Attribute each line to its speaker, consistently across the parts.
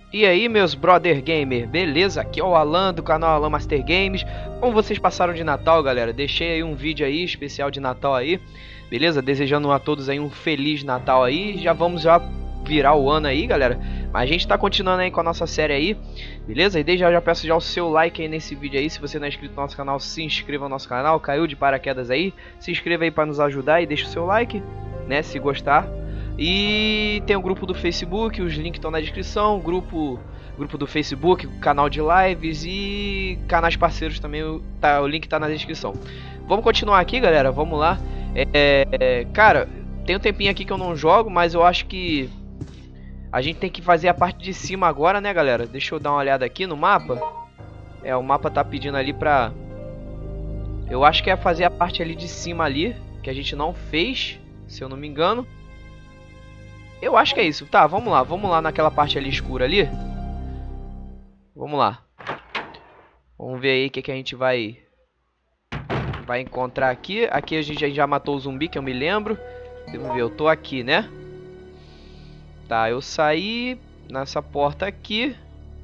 Speaker 1: E aí, meus brother gamer, beleza? Aqui é o Alan do canal Alan Master Games. Como vocês passaram de Natal, galera? Deixei aí um vídeo aí especial de Natal aí, beleza? Desejando a todos aí um feliz Natal aí. Já vamos virar o ano aí, galera. Mas a gente tá continuando aí com a nossa série aí, beleza? E desde já peço já o seu like aí nesse vídeo aí. Se você não é inscrito no nosso canal, se inscreva no nosso canal. Caiu de paraquedas aí, se inscreva aí pra nos ajudar e deixa o seu like, né? Se gostar. E tem o grupo do Facebook, os links estão na descrição, grupo do Facebook, canal de lives e canais parceiros também, o link tá na descrição. Vamos continuar aqui, galera, vamos lá. Cara, tem um tempinho aqui que eu não jogo, mas eu acho que a gente tem que fazer a parte de cima agora, né, galera? Deixa eu dar uma olhada aqui no mapa. O mapa tá pedindo ali pra... Eu acho que é fazer a parte ali de cima ali, que a gente não fez, se eu não me engano. Eu acho que é isso. Tá, vamos lá naquela parte ali escura ali. Vamos lá. Vamos ver aí o que a gente vai encontrar aqui. Aqui a gente já matou o zumbi, que eu me lembro. Vamos ver, eu tô aqui, né? Tá, eu saí nessa porta aqui.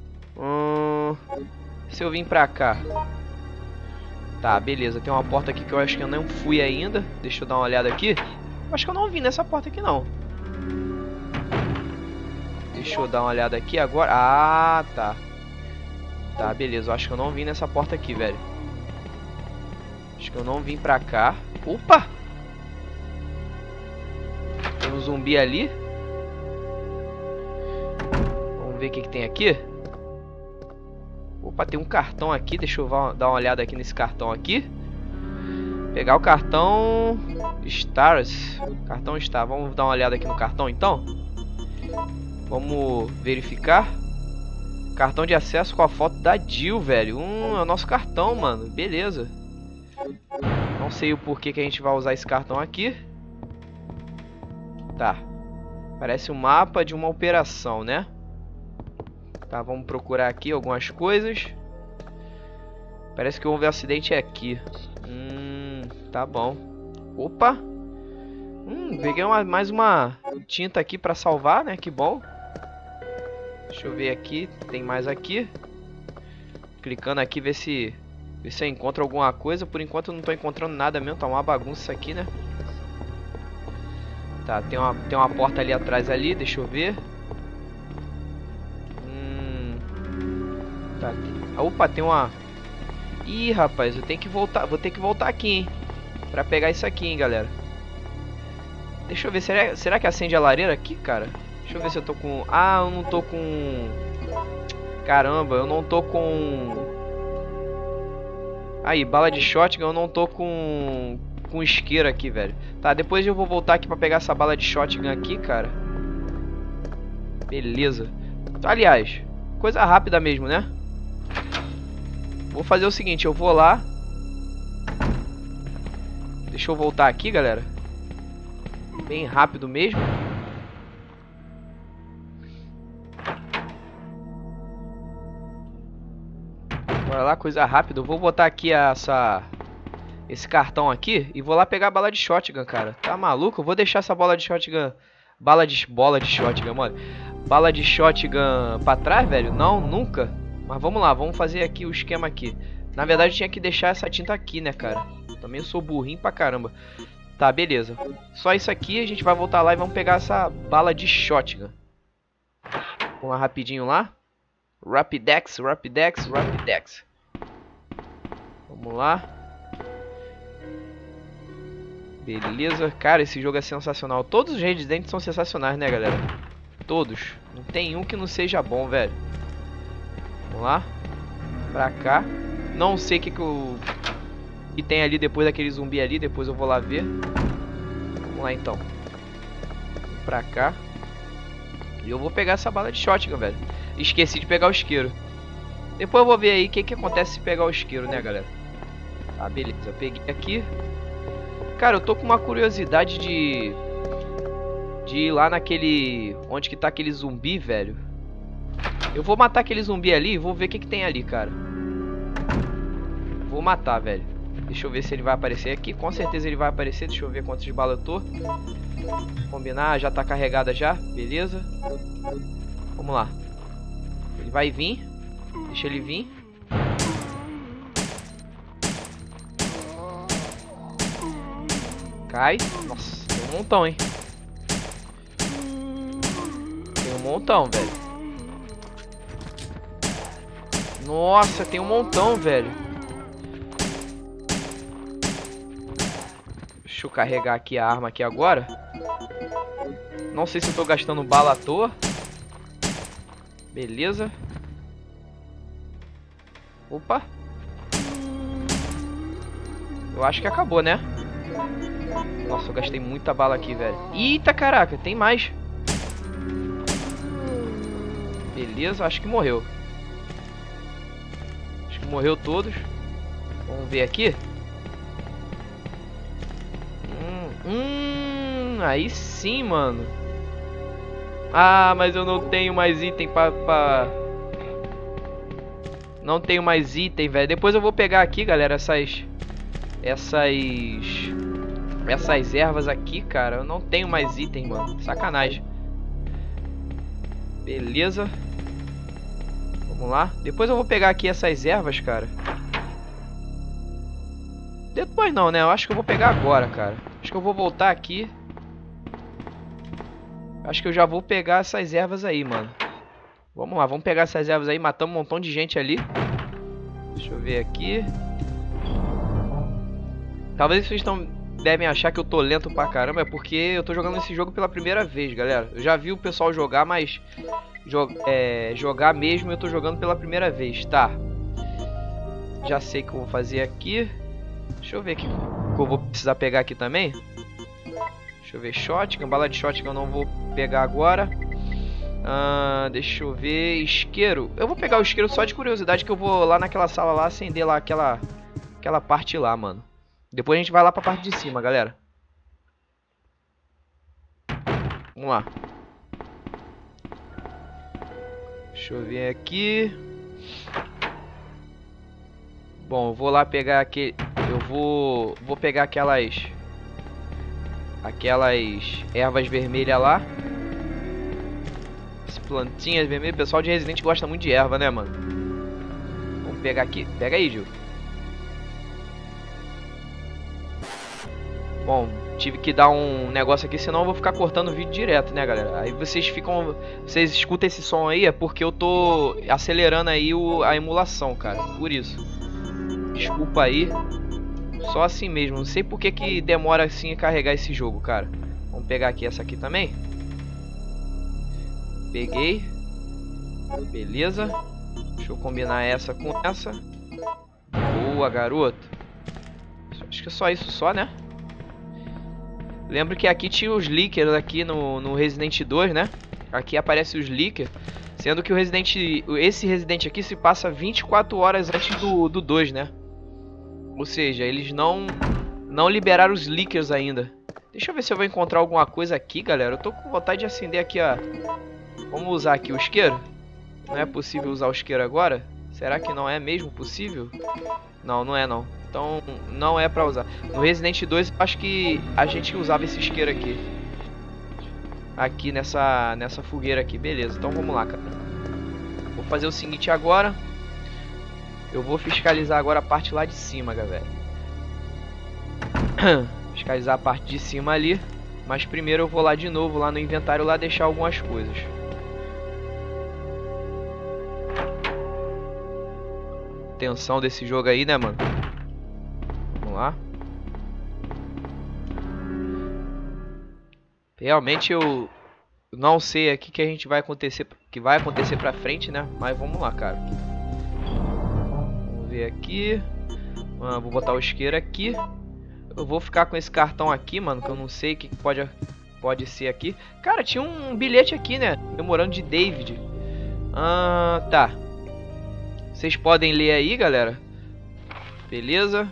Speaker 1: Se eu vim pra cá. Tá, beleza. Tem uma porta aqui que eu acho que eu não fui ainda. Deixa eu dar uma olhada aqui. Acho que eu não vim nessa porta aqui, não. Deixa eu dar uma olhada aqui agora. Ah, tá. Tá, beleza. Eu acho que eu não vim nessa porta aqui, velho. Acho que eu não vim pra cá. Opa! Tem um zumbi ali. Vamos ver o que tem aqui. Opa, tem um cartão aqui. Deixa eu dar uma olhada aqui nesse cartão aqui. Pegar o cartão Stars. Cartão Star. Vamos dar uma olhada aqui no cartão, então. Vamos verificar. Cartão de acesso com a foto da Jill, velho. É o nosso cartão, mano. Beleza. Não sei o porquê que a gente vai usar esse cartão aqui. Tá. Parece um mapa de uma operação, né? Tá, vamos procurar aqui algumas coisas. Parece que houve um acidente aqui. Tá bom. Opa. Peguei mais uma tinta aqui pra salvar, né? Que bom. Deixa eu ver aqui. Tem mais aqui. Clicando aqui, ver se eu encontro alguma coisa. Por enquanto eu não tô encontrando nada mesmo. Tá uma bagunça isso aqui, né? Tá, tem uma porta ali atrás ali. Deixa eu ver. Tá. Opa, tem uma... Ih, rapaz, eu tenho que voltar. Vou ter que voltar aqui, hein? Pra pegar isso aqui, hein, galera. Deixa eu ver, será que acende a lareira aqui, cara? Deixa eu ver se eu tô com... Ah, eu não tô com... Caramba, eu não tô com... Aí, bala de shotgun, eu não tô com isqueiro aqui, velho. Tá, depois eu vou voltar aqui pra pegar essa bala de shotgun aqui, cara. Beleza. Aliás, coisa rápida mesmo, né? Vou fazer o seguinte, eu vou lá. Deixa eu voltar aqui, galera. Bem rápido mesmo. Bora lá, coisa rápida. Eu vou botar aqui esse cartão aqui e vou lá pegar a bala de shotgun, cara. Tá maluco? Eu vou deixar essa bola de shotgun... Bola de shotgun, mano. Bala de shotgun pra trás, velho? Não, nunca. Mas vamos lá, vamos fazer aqui o esquema aqui. Na verdade eu tinha que deixar essa tinta aqui, né, cara? Também sou burrinho pra caramba. Tá, beleza. Só isso aqui, a gente vai voltar lá e vamos pegar essa bala de shotgun. Vamos lá rapidinho lá. Rapidex. Vamos lá. Beleza. Cara, esse jogo é sensacional. Todos os Resident são sensacionais, né, galera? Todos. Não tem um que não seja bom, velho. Vamos lá. Pra cá. Não sei o que tem ali depois daquele zumbi ali. Depois eu vou lá ver. Vamos lá, então. Vamos pra cá. E eu vou pegar essa bala de shotgun, velho. Esqueci de pegar o isqueiro. Depois eu vou ver aí o que acontece se pegar o isqueiro, né, galera? Tá, beleza. Eu peguei aqui. Cara, eu tô com uma curiosidade de ir lá naquele... Onde que tá aquele zumbi, velho. Eu vou matar aquele zumbi ali e vou ver o que tem ali, cara. Vou matar, velho. Deixa eu ver se ele vai aparecer aqui. Com certeza ele vai aparecer. Deixa eu ver quantas de bala eu tô. Combinar, já tá carregada já. Beleza. Vamos lá. Ele vai vir. Deixa ele vir. Cai. Nossa, tem um montão, hein? Tem um montão, velho. Nossa, tem um montão, velho. Deixa eu carregar aqui a arma aqui agora. Não sei se eu tô gastando bala à toa. Beleza. Opa. Eu acho que acabou, né? Nossa, eu gastei muita bala aqui, velho. Eita, caraca, tem mais. Beleza, acho que morreu. Acho que morreu todos. Vamos ver aqui. Aí sim, mano. Ah, mas eu não tenho mais item pra... Não tenho mais item, velho. Depois eu vou pegar aqui, galera, essas ervas aqui, cara. Eu não tenho mais item, mano. Sacanagem. Beleza. Vamos lá. Depois eu vou pegar aqui essas ervas, cara. Depois não, né? Eu acho que eu vou pegar agora, cara. Acho que eu vou voltar aqui. Acho que eu já vou pegar essas ervas aí, mano. Vamos lá, vamos pegar essas ervas aí. Matamos um montão de gente ali. Deixa eu ver aqui. Talvez vocês devem achar que eu tô lento pra caramba. É porque eu tô jogando esse jogo pela primeira vez, galera. Eu já vi o pessoal jogar, mas... jogar mesmo eu tô jogando pela primeira vez, tá? Já sei o que eu vou fazer aqui. Deixa eu ver o que eu vou precisar pegar aqui também. Deixa eu ver, shotgun, bala de shotgun eu não vou pegar agora. Deixa eu ver, isqueiro. Eu vou pegar o isqueiro só de curiosidade, que eu vou lá naquela sala lá, acender lá aquela parte lá, mano. Depois a gente vai lá pra parte de cima, galera. Vamos lá. Deixa eu ver aqui. Bom, eu vou lá pegar aqui. Eu vou pegar aquelas ervas vermelhas lá. As plantinhas vermelhas. O pessoal de Resident gosta muito de erva, né, mano? Vamos pegar aqui. Pega aí, Gil. Bom, tive que dar um negócio aqui, senão eu vou ficar cortando o vídeo direto, né, galera? Aí vocês escutam esse som aí, é porque eu tô acelerando aí a emulação, cara. Por isso. Desculpa aí. Só assim mesmo. Não sei por que demora assim a carregar esse jogo, cara. Vamos pegar aqui essa aqui também. Peguei. Beleza. Deixa eu combinar essa com essa. Boa, garoto. Acho que é só isso só, né? Lembro que aqui tinha os leakers aqui no Resident 2, né? Aqui aparece os leakers. Sendo que esse Resident aqui se passa 24 horas antes do 2, né? Ou seja, eles não liberaram os leakers ainda. Deixa eu ver se eu vou encontrar alguma coisa aqui, galera. Eu tô com vontade de acender aqui, ó. Vamos usar aqui o isqueiro. Não é possível usar o isqueiro agora? Será que não é mesmo possível? Não, não é não. Então não é pra usar. No Resident 2 acho que a gente usava esse isqueiro aqui. Aqui nessa fogueira aqui. Beleza, então vamos lá, cara. Vou fazer o seguinte agora. Eu vou fiscalizar agora a parte lá de cima, galera. Fiscalizar a parte de cima ali. Mas primeiro eu vou lá de novo, lá no inventário, lá deixar algumas coisas. Tensão desse jogo aí, né, mano? Vamos lá. Realmente eu não sei aqui que vai acontecer pra frente, né? Mas vamos lá, cara. Vamos ver aqui. Vou botar o isqueiro aqui. Eu vou ficar com esse cartão aqui, mano, que eu não sei o que pode ser aqui. Cara, tinha um bilhete aqui, né? Memorando de David. Tá. Vocês podem ler aí, galera. Beleza.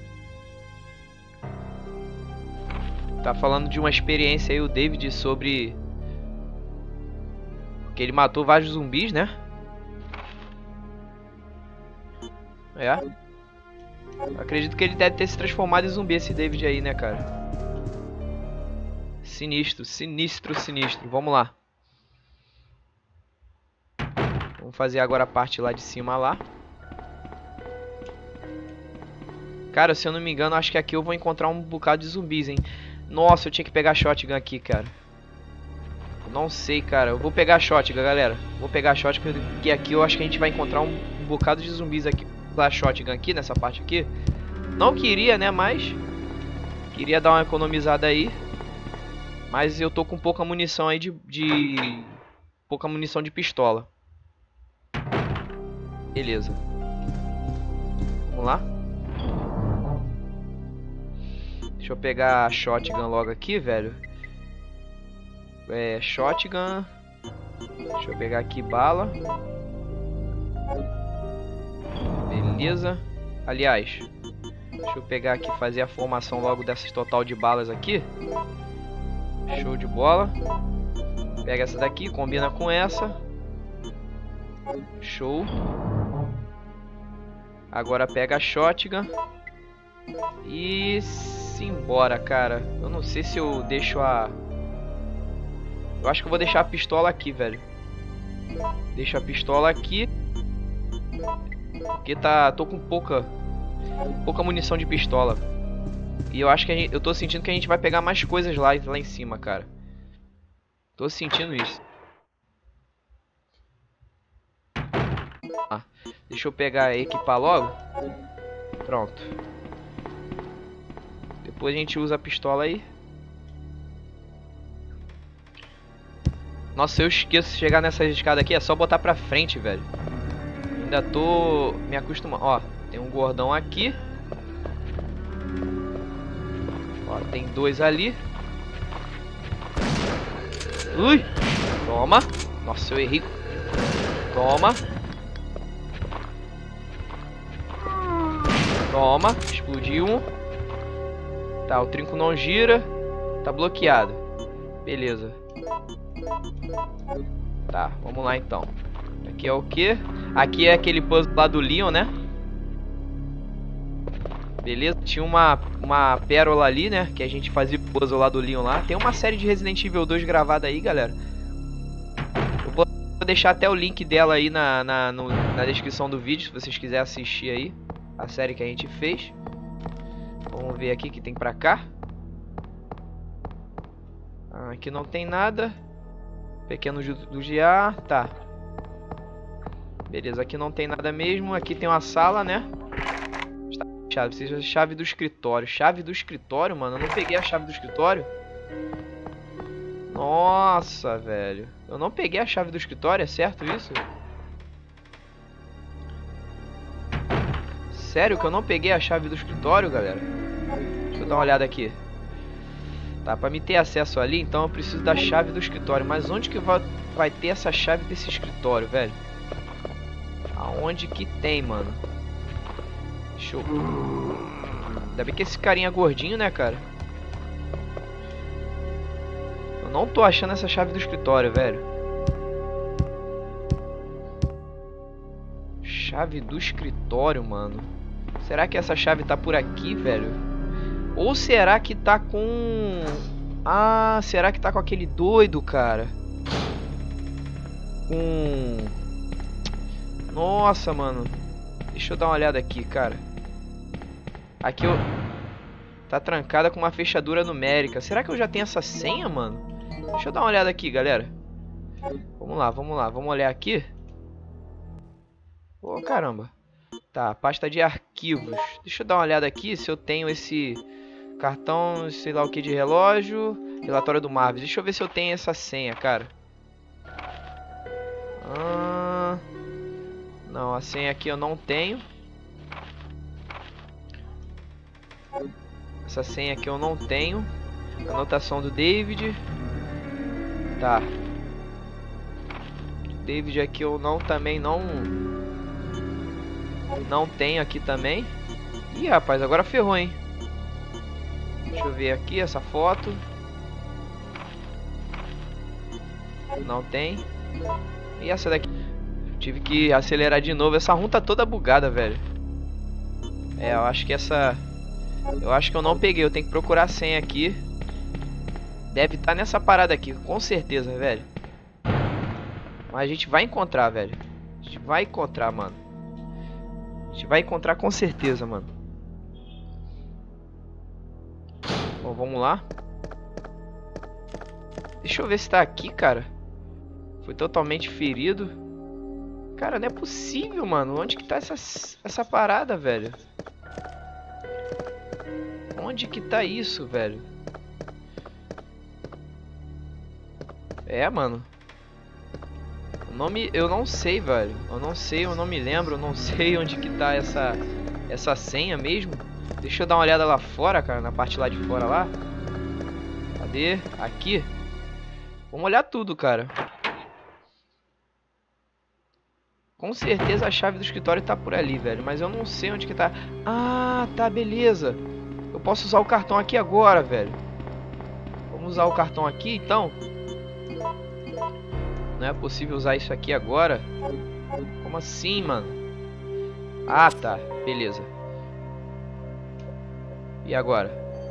Speaker 1: Tá falando de uma experiência aí, o David, sobre... que ele matou vários zumbis, né? É. Acredito que ele deve ter se transformado em zumbi, esse David aí, né, cara? Sinistro, sinistro, sinistro. Vamos lá. Vamos fazer agora a parte lá de cima lá. Cara, se eu não me engano, acho que aqui eu vou encontrar um bocado de zumbis, hein. Nossa, eu tinha que pegar a shotgun aqui, cara. Não sei, cara. Eu vou pegar a shotgun, galera. Vou pegar a shotgun, porque aqui eu acho que a gente vai encontrar um bocado de zumbis aqui. A shotgun aqui, nessa parte aqui. Não queria, né, mas... Queria dar uma economizada aí. Mas eu tô com pouca munição aí pouca munição de pistola. Beleza. Vamos lá. Deixa eu pegar a shotgun logo aqui, velho. Shotgun. Deixa eu pegar aqui bala. Beleza. Aliás, deixa eu pegar aqui, fazer a formação logo dessas total de balas aqui. Show de bola. Pega essa daqui, combina com essa. Show. Agora pega a shotgun. E simbora, cara. Eu não sei se eu deixo a... Eu acho que eu vou deixar a pistola aqui, velho. Deixa a pistola aqui. Porque tô com pouca munição de pistola. E eu acho que eu tô sentindo que a gente vai pegar mais coisas lá em cima, cara. Tô sentindo isso. Deixa eu pegar e equipar logo. Pronto. Depois a gente usa a pistola aí. Nossa, eu esqueço de chegar nessa escada aqui. É só botar pra frente, velho. Ainda tô me acostumando. Ó, tem um gordão aqui. Ó, tem dois ali. Ui! Toma! Nossa, eu errei. Toma! Toma! Explodiu um. Tá, o trinco não gira. Tá bloqueado. Beleza. Tá, vamos lá então. Aqui é o que? Aqui é aquele puzzle lá do Leon, né? Beleza, tinha uma pérola ali, né? Que a gente fazia o puzzle lá do Leon lá. Tem uma série de Resident Evil 2 gravada aí, galera. Eu vou deixar até o link dela aí na descrição do vídeo, se vocês quiserem assistir aí a série que a gente fez. Vamos ver aqui que tem pra cá. Aqui não tem nada. Pequeno do GA, tá. Beleza, aqui não tem nada mesmo. Aqui tem uma sala, né? Chave do escritório. Chave do escritório, mano. Eu não peguei a chave do escritório. Nossa, velho. Eu não peguei a chave do escritório, é certo isso? Sério que eu não peguei a chave do escritório, galera? Deixa eu dar uma olhada aqui. Tá, pra me ter acesso ali, então eu preciso da chave do escritório. Mas onde que vai ter essa chave desse escritório, velho? Aonde que tem, mano? Deixa eu... Ainda bem que esse carinha é gordinho, né, cara? Eu não tô achando essa chave do escritório, velho. Chave do escritório, mano. Será que essa chave tá por aqui, velho? Ou será que tá com... Ah, será que tá com aquele doido, cara? Nossa, mano. Deixa eu dar uma olhada aqui, cara. Aqui eu... Tá trancada com uma fechadura numérica. Será que eu já tenho essa senha, mano? Deixa eu dar uma olhada aqui, galera. Vamos lá, vamos lá. Vamos olhar aqui. Ô, caramba. Tá, pasta de arquivos. Deixa eu dar uma olhada aqui se eu tenho esse... Cartão, sei lá o que de relógio. Relatório do Marvis. Deixa eu ver se eu tenho essa senha, cara. Não, a senha aqui eu não tenho. Essa senha aqui eu não tenho. Anotação do David. Tá. David aqui eu também não tenho aqui também. Ih, rapaz, agora ferrou, hein. Deixa eu ver aqui essa foto. Não tem. E essa daqui? Tive que acelerar de novo. Essa run tá toda bugada, velho. Eu acho que essa... Eu acho que eu não peguei. Eu tenho que procurar a senha aqui. Deve estar nessa parada aqui. Com certeza, velho. Mas a gente vai encontrar, velho. A gente vai encontrar, mano. A gente vai encontrar com certeza, mano. Bom, vamos lá. Deixa eu ver se tá aqui, cara. Foi totalmente ferido. Cara, não é possível, mano. Onde que tá essa parada, velho? Onde que tá isso, velho? É, mano. O nome eu não sei, velho. Eu não sei, eu não me lembro. Eu não sei onde que tá essa senha mesmo. Deixa eu dar uma olhada lá fora, cara. Na parte lá de fora lá. Cadê? Aqui. Vamos olhar tudo, cara. Com certeza a chave do escritório tá por ali, velho. Mas eu não sei onde que tá. Ah, tá, beleza. Eu posso usar o cartão aqui agora, velho. Vamos usar o cartão aqui, então. Não é possível usar isso aqui agora? Como assim, mano? Ah, tá. Beleza. E agora?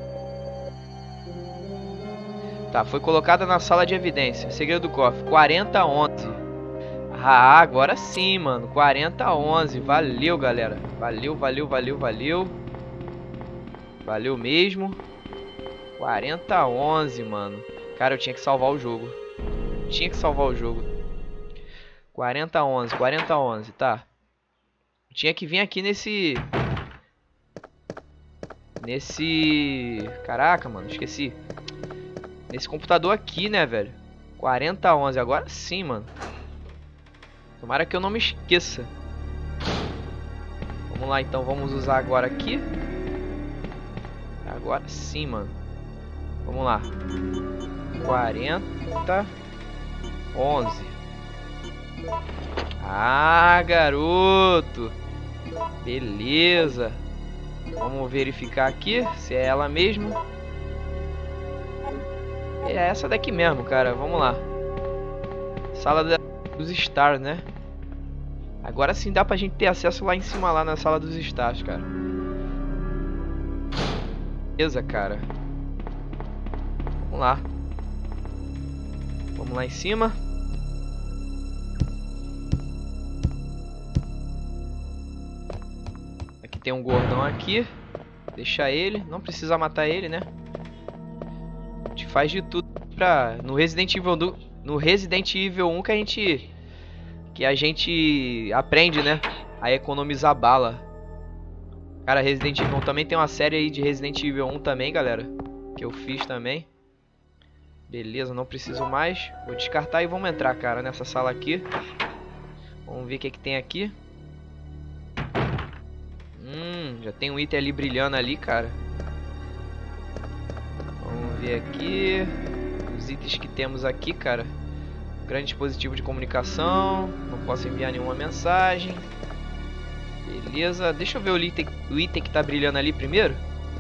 Speaker 1: Tá, foi colocada na sala de evidência. Segredo do cofre. 4011. Ah, agora sim, mano. 4011. Valeu, galera. Valeu, valeu, valeu, valeu. Valeu mesmo. 4011, mano. Cara, eu tinha que salvar o jogo. Tinha que salvar o jogo. 4011, 4011, tá. Tinha que vir aqui nesse... Caraca, mano, esqueci. Nesse computador aqui, né, velho. 4011, agora sim, mano. Tomara que eu não me esqueça. Vamos lá, então, vamos usar agora aqui. Agora sim, mano. Vamos lá. 4011. Ah, garoto. Beleza. Vamos verificar aqui se é ela mesmo. É essa daqui mesmo, cara. Vamos lá. Sala dos Stars, né? Agora sim dá pra gente ter acesso lá em cima, lá na sala dos Stars, cara. Beleza, cara. Vamos lá. Vamos lá em cima. Aqui tem um gordão aqui. Deixa ele. Não precisa matar ele, né? A gente faz de tudo pra... No Resident Evil 1 que a gente aprende, né? A economizar bala. Cara, Resident Evil 1 também tem uma série aí de Resident Evil 1 também, galera. Que eu fiz também. Beleza, não preciso mais. Vou descartar e vamos entrar, cara, nessa sala aqui. Vamos ver o que que tem aqui. Já tem um item ali brilhando ali, cara. Vamos ver aqui. Os itens que temos aqui, cara. Grande dispositivo de comunicação. Não posso enviar nenhuma mensagem. Beleza. Deixa eu ver o item que tá brilhando ali primeiro.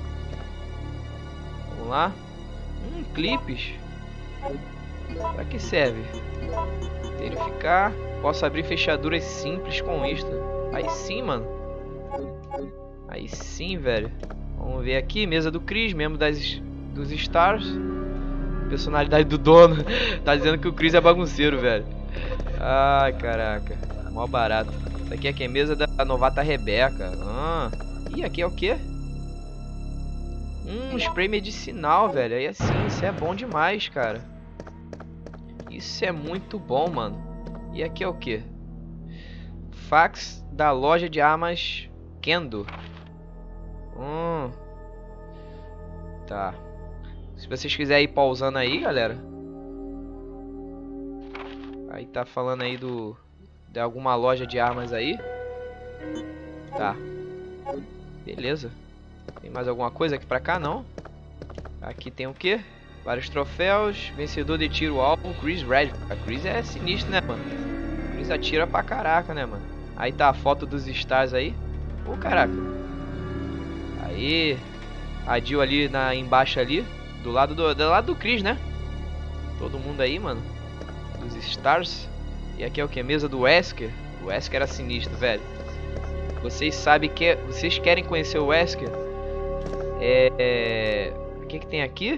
Speaker 1: Vamos lá. Clipes. Pra que serve? Verificar. Posso abrir fechaduras simples com isto. Aí sim, mano. Aí sim, velho. Vamos ver aqui. Mesa do Chris, membro dos Stars. Personalidade do dono. Tá dizendo que o Chris é bagunceiro, velho. Ai, caraca. Mó barato. Isso aqui é quem? Mesa da novata Rebeca. Ih, aqui é o quê? Spray medicinal, velho. Aí assim, isso é bom demais, cara. Isso é muito bom, mano. E aqui é o quê? Fax da loja de armas Kendo. Tá. Se vocês quiserem ir pausando aí, galera. Aí tá falando aí de alguma loja de armas aí. Tá. Beleza. Tem mais alguma coisa aqui pra cá? Não. Aqui tem o quê? Vários troféus. Vencedor de tiro alvo. Chris Red. A Chris é sinistro, né, mano? Chris atira pra caraca, né, mano? Aí tá a foto dos Stars aí. Pô, caraca. Aí. A Jill ali embaixo ali. Do lado do Chris, né? Todo mundo aí, mano. Dos Stars. E aqui é o que? Mesa do Wesker. O Wesker era sinistro, velho. Vocês sabem que... Vocês querem conhecer o Wesker? O que tem aqui?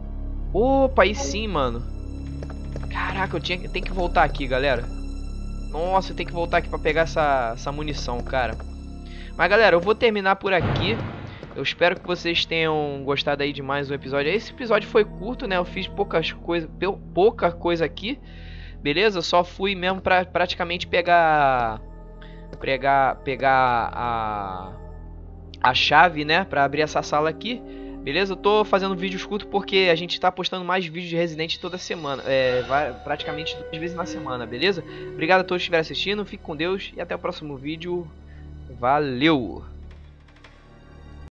Speaker 1: Opa, aí sim, mano. Caraca, eu tenho que voltar aqui, galera. Nossa, eu tenho que voltar aqui pra pegar essa munição, cara. Mas galera, eu vou terminar por aqui. Eu espero que vocês tenham gostado aí de mais um episódio. Esse episódio foi curto, né? Eu fiz pouca coisa aqui. Beleza? Eu só fui mesmo pra praticamente pegar a chave, né? Pra abrir essa sala aqui. Beleza? Eu tô fazendo vídeos curtos porque a gente tá postando mais vídeos de Resident toda semana. Praticamente 2 vezes na semana, beleza? Obrigado a todos que estiveram assistindo. Fique com Deus e até o próximo vídeo. Valeu!